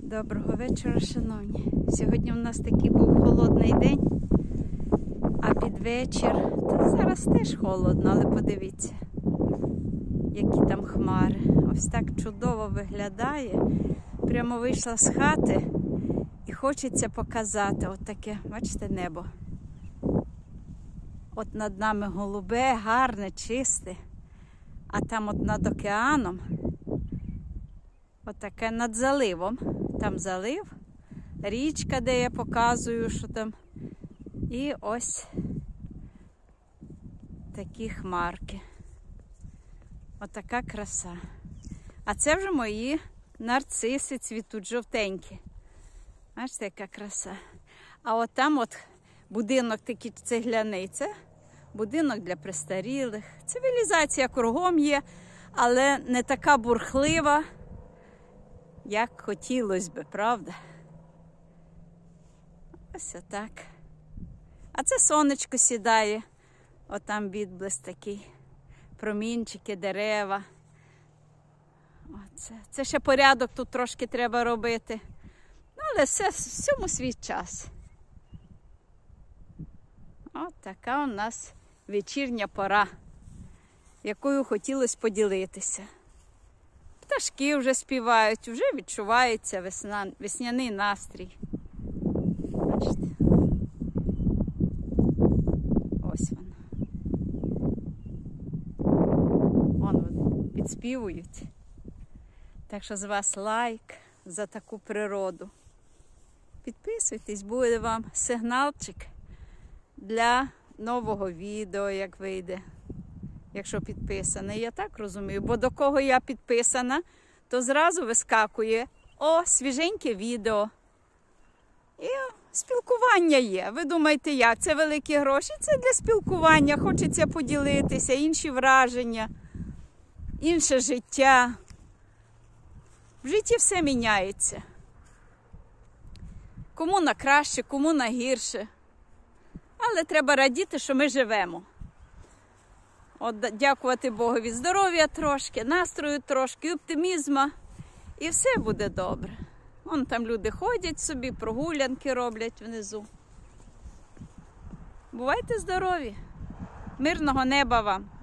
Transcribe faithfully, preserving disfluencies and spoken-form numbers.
Доброго вечора, шановні. Сьогодні у нас такий був холодний день, а під вечір, та зараз теж холодно, але подивіться, які там хмари. Ось так чудово виглядає. Прямо вийшла з хати і хочеться показати от таке, бачите, небо. От над нами голубе, гарне, чисте, а там от над океаном, от таке над заливом. Там залив, річка, де я показую, що там. І ось такі хмарки. Отака краса. А це вже мої нарциси цвітуть жовтенькі. Бачите, яка краса. А от там от будинок такий цегляний. Це будинок для престарілих. Цивілізація кругом є, але не така бурхлива, як хотілося би, правда? Ось отак. А це сонечко сідає. Отам відблиск такий. Промінчики, дерева. Оце. Це ще порядок тут трошки треба робити. Ну, але все, всьому свій час. От така у нас вечірня пора, якою хотілося поділитися. Пташки вже співають, вже відчувається весна, весняний настрій. Бачите? Ось воно. Вон вони підспівують. Так що з вас лайк за таку природу. Підписуйтесь, буде вам сигналчик для нового відео, як вийде. Якщо підписаний, я так розумію. Бо до кого я підписана, то зразу вискакує: о, свіженьке відео. І спілкування є. Ви думаєте, як? Це великі гроші? Це для спілкування. Хочеться поділитися, інші враження, інше життя. В житті все міняється. Кому на краще, кому на гірше. Але треба радіти, що ми живемо. От, дякувати Богові здоров'я трошки, настрою трошки, оптимізму, і все буде добре. Вон там люди ходять собі, прогулянки роблять внизу. Бувайте здорові! Мирного неба вам!